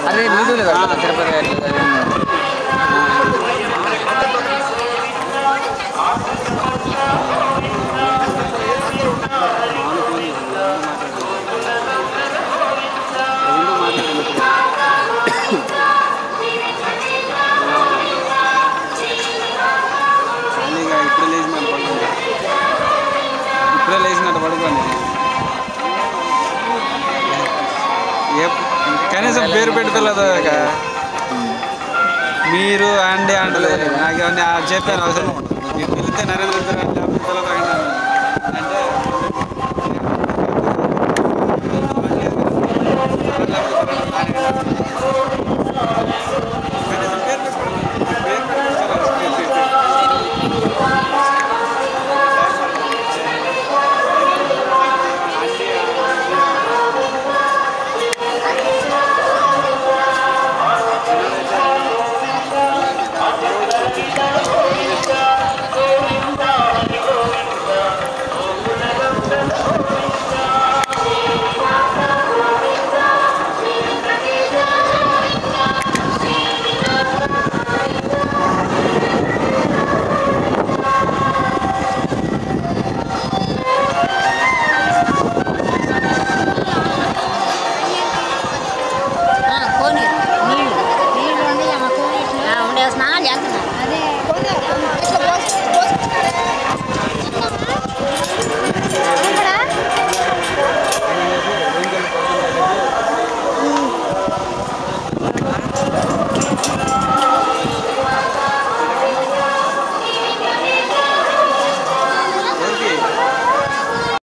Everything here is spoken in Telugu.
అదే వీడియోలో కదా తిరుపతి ఇప్పుడే లేచినట్టు పడుకోండి. కనీసం పేరు పెట్టుకోలేదు మీరు అండి అంటలేదు. నాకు ఇవన్నీ చెప్పాను అవసరం. మీరు పిలిస్తే నరేంద్ర అంటే